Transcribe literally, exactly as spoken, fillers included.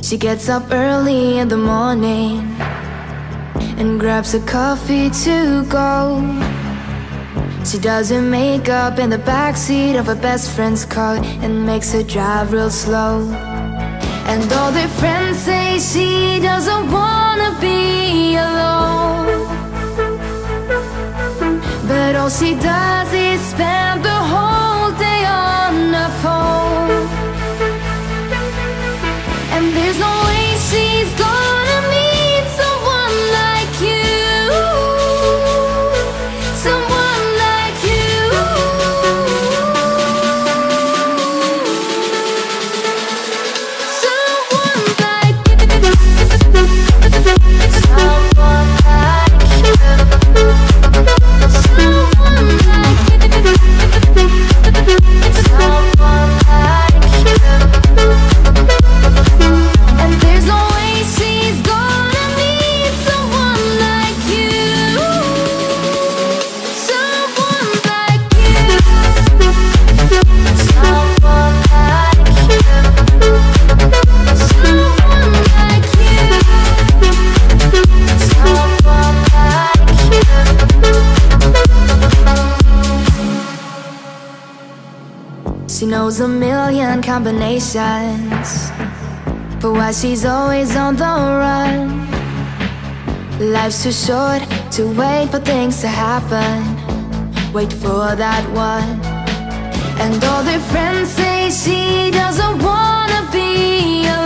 She gets up early in the morning and grabs a coffee to go. She does her makeup in the backseat of her best friend's car and makes her drive real slow. And all their friends say she doesn't wanna be alone, but all she does is spend the whole day on her phone. And there's no way she's gonna meet someone like you, someone like you. Someone like you. Someone like you. Someone like you. Someone like you. And there's no way she's gonna meet someone like you, someone like you, someone like you, someone like you, someone like you. She knows a million combinations for why she's always on the run. Life's too short to wait for things to happen. Wait for that one. And all their friends say she doesn't wanna be alone,